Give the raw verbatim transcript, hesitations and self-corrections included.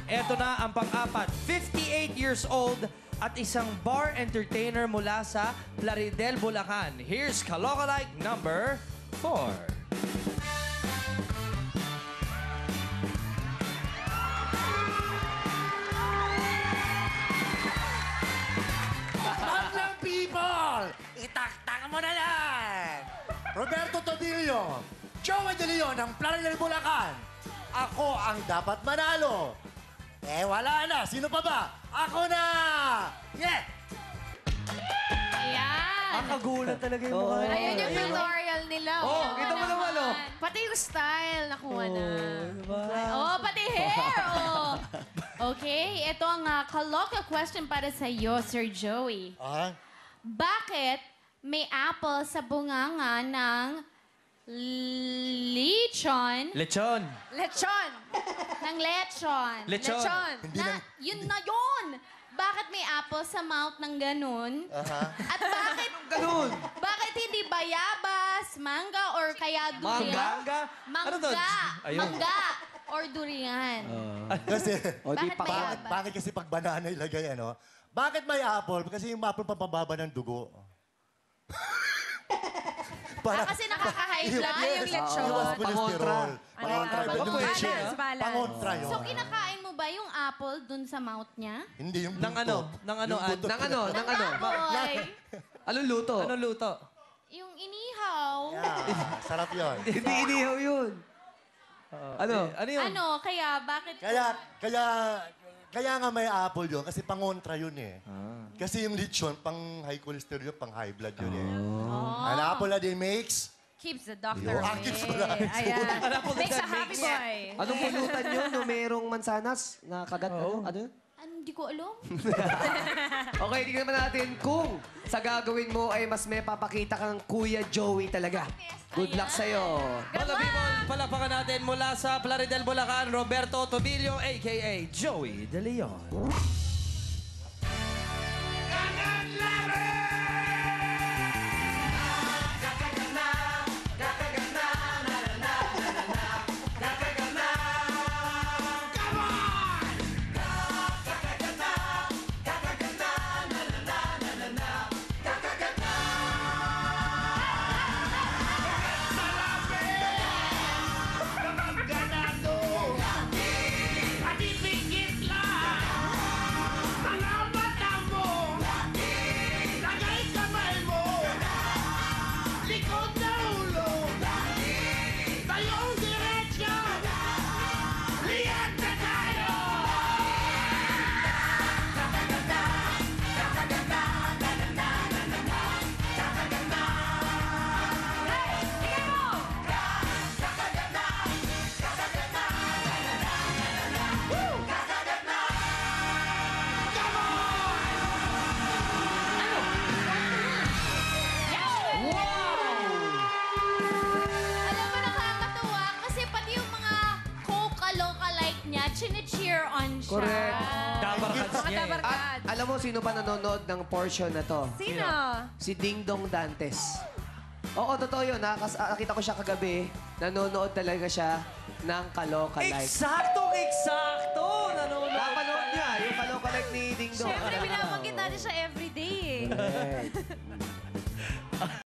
Eto na ang pang-apat. fifty-eight years old at isang bar entertainer mula sa Plaridel, Bulacan. Here's KalokaLike number four. Madlang people! Itaktak mo na lang! Roberto Tobillo, Joey De Leon ng Plaridel, Bulacan. Ako ang dapat manalo. Eh, wala na. Sino pa ba? Ako na! Yeah! Ayan. Ang kagulat talaga yung mukha. Ayun yung tutorial nila. Oh, kita mo naman, oh. Pati yung style, nakuha na. diba? Oh, pati hair, oh. Okay, ito ang uh, kaloka question para sa iyo, Sir Joey. Ah? Bakit may apple sa bunganga ng lechon? Lechon. Lechon. ng lechon. Lechon. Hindi Na, ng- yun na yun. Bakit may apple sa mouth ng ganun? Aha. At bakit... Ganun. Bakit hindi bayabas, mangga, or kaya durian? Mangga? Mangga. Ano to? Ayun. Mangga. Or durian. Kasi, O, di Bakit pa. bakit, bayabas? bakit kasi pag banana ilagay, ano? Bakit may apple? Kasi yung apple pampababa ng dugo. Ah, kasi nakaka-high blood. Yes. Yung lechon. Iwas Pangontra. cholesterol. Pangontra. Ano? Yung Balance, lechon. balance. Pangontra yun. So, kinakain mo ba yung apple dun sa mouth niya? Hindi, yung Nang buntot. ano? Nang ano, Yung Ann? buntot Nang ano? ko- Nang ano? Baboy. Anong luto? Anong luto? Yung inihaw. Yeah, sarap yun. Hindi inihaw yun. Ano? Eh, ano yun? Ano? Kaya, bakit... Kaya, kaya, kaya nga may apple yun, kasi pangontra yun eh. Kasi yung lechon, pang high cholesterol yun, pang high blood yun eh. An apple a day makes... Keeps the doctor Yun. away. Keeps the doctor Ayan. po Makes a that happy makes- boy. Anong pulutan yun? No, merong mansanas na kagat. Ano? Ano yun? Ano, hindi ko alam. Okay, tingnan naman natin kung sa gagawin mo ay mas may papakita kang Kuya Joey talaga. Good luck sa'yo. Mga people, palakpakan natin mula sa Plaridel, Bulacan, Roberto Tobillo, a k a. Joey De Leon. Alam mo, nakakatuwa kasi pati yung mga KalokaLike niya, chine-cheer on siya. Correct. Dabarkats Mga niya eh. dabarkad. At alam mo sino pa nanonood ng portion na to? Sino? Si Ding Dong Dantes. Oo, totoo yun. Nakas nakita ko siya kagabi. Nanonood talaga siya ng KalokaLike. Eksakto, eksakto! Nanonood. Napanood niya yung KalokaLike ni Ding Dong. Siyempre, binabanggit natin siya everyday eh. Correct.